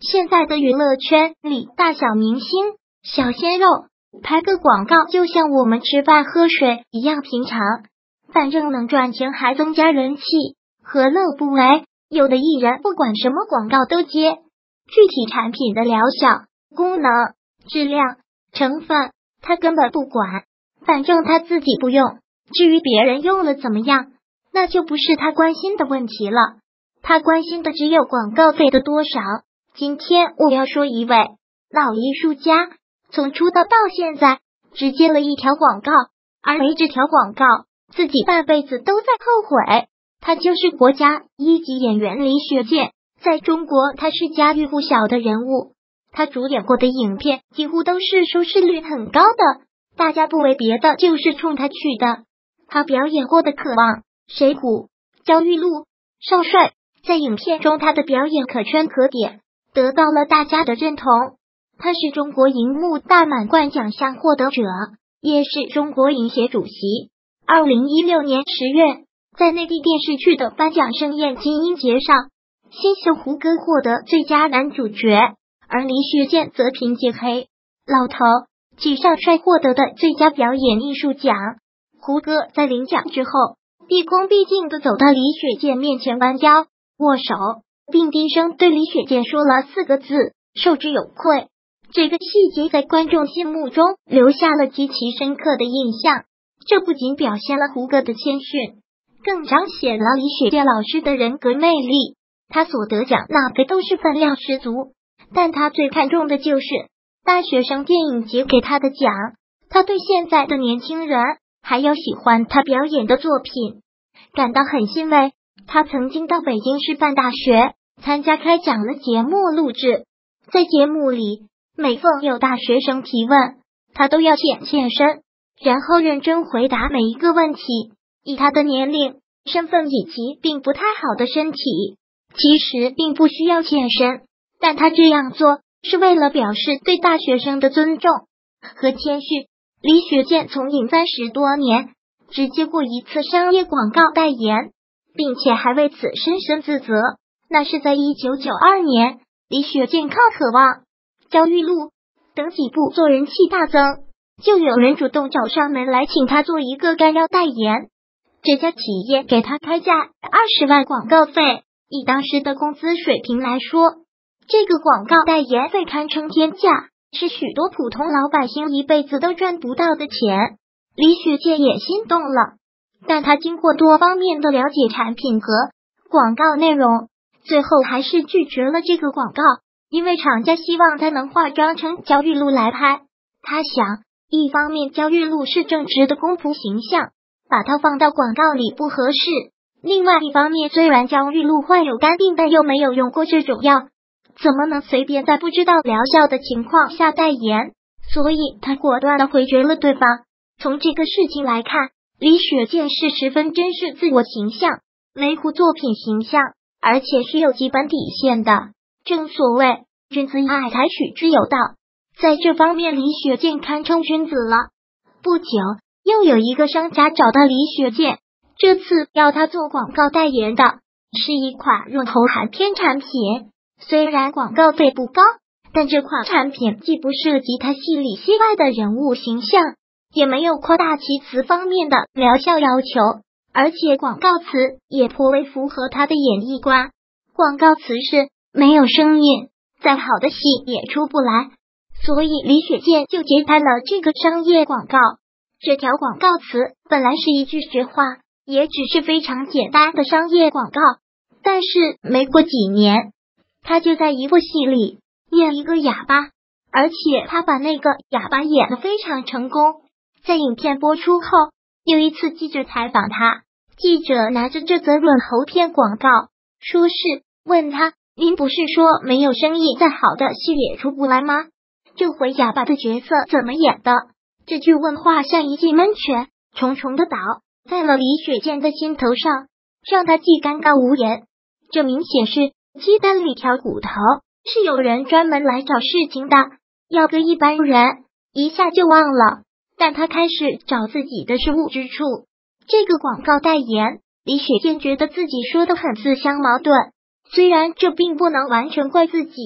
现在的娱乐圈里，大小明星、小鲜肉拍个广告就像我们吃饭喝水一样平常，反正能赚钱还增加人气，何乐不为？有的艺人不管什么广告都接，具体产品的疗效、功能、质量、成分他根本不管，反正他自己不用，至于别人用了怎么样，那就不是他关心的问题了。他关心的只有广告费的多少。今天我要说一位老艺术家，从出道到现在只接了一条广告，而没这条广告自己半辈子都在后悔。他就是国家一级演员李雪健，在中国他是家喻户晓的人物，他主演过的影片几乎都是收视率很高的，大家不为别的就是冲他去的。他表演过的《渴望》、《水浒》、《焦裕禄》、《少帅》，在影片中他的表演可圈可点，得到了大家的认同。他是中国银幕大满贯奖项获得者，也是中国影协主席。2016年10月，在内地电视剧的颁奖盛宴金鹰节上，新秀胡歌获得最佳男主角，而李雪健则凭借《黑老头》及少帅获得的最佳表演艺术奖。胡歌在领奖之后，毕恭毕敬地走到李雪健面前弯腰握手，并低声对李雪健说了4个字：受之有愧。这个细节在观众心目中留下了极其深刻的印象。这不仅表现了胡歌的谦逊，更彰显了李雪健老师的人格魅力。他所得奖那个都是分量十足，但他最看重的就是大学生电影节给他的奖。他对现在的年轻人还有喜欢他表演的作品感到很欣慰。他曾经到北京师范大学参加开讲的节目录制，在节目里每逢有大学生提问，他都要现身，然后认真回答每一个问题。以他的年龄、身份以及并不太好的身体，其实并不需要现身，但他这样做是为了表示对大学生的尊重和谦虚。李雪健从影30多年，只接过一次商业广告代言，并且还为此深深自责。那是在1992年，李雪健靠《渴望》、《焦裕禄》等几部做人气大增，就有人主动找上门来请他做一个干扰代言。这家企业给他开价20万广告费，以当时的工资水平来说，这个广告代言费堪称天价，是许多普通老百姓一辈子都赚不到的钱。李雪健也心动了，但他经过多方面的了解产品和广告内容，最后还是拒绝了这个广告，因为厂家希望他能化妆成焦裕禄来拍。他想，一方面焦裕禄是正直的公仆形象，把他放到广告里不合适，另外一方面虽然焦裕禄患有肝病，但又没有用过这种药，怎么能随便在不知道疗效的情况下代言？所以他果断地回绝了对方。从这个事情来看，李雪健是十分珍视自我形象、维护作品形象，而且是有基本底线的。正所谓君子爱财，取之有道，在这方面李雪健堪称君子了。不久，又有一个商家找到李雪健，这次要他做广告代言的是一款润喉含片产品。虽然广告费不高，但这款产品既不涉及他戏里戏外的人物形象，也没有夸大其词方面的疗效要求，而且广告词也颇为符合他的演绎观。广告词是没有声音，再好的戏也出不来，所以李雪健就接拍了这个商业广告。这条广告词本来是一句实话，也只是非常简单的商业广告，但是没过几年，他就在一部戏里演一个哑巴，而且他把那个哑巴演得非常成功。在影片播出后，有一次记者采访他，记者拿着这则润喉片广告说是问他，您不是说没有生意再好的戏也出不来吗？这回哑巴的角色怎么演的？这句问话像一记闷拳，重重的打在了李雪健的心头上，让他既尴尬无言。这明显是鸡蛋里挑骨头，是有人专门来找事情的，要个一般人一下就忘了，但他开始找自己的失误之处。这个广告代言，李雪健觉得自己说的很自相矛盾，虽然这并不能完全怪自己，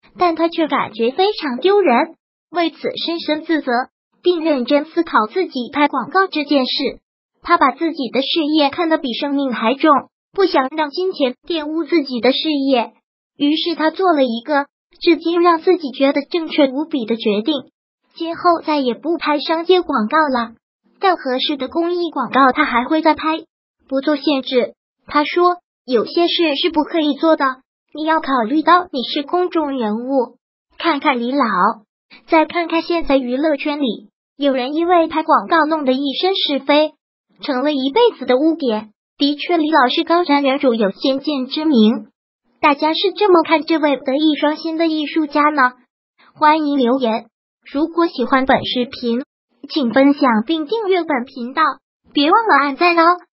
但他却感觉非常丢人，为此深深自责，并认真思考自己拍广告这件事。他把自己的事业看得比生命还重，不想让金钱玷污自己的事业，于是他做了一个至今让自己觉得正确无比的决定，今后再也不拍商业广告了，但合适的公益广告他还会再拍，不做限制。他说，有些事是不可以做的，你要考虑到你是公众人物。看看李老，再看看现在娱乐圈里，有人因为拍广告弄得一身是非，成为一辈子的污点。的确，李老是高瞻远瞩，有先见之明。大家是这么看这位德艺双馨的艺术家呢？欢迎留言。如果喜欢本视频，请分享并订阅本频道，别忘了按赞哦。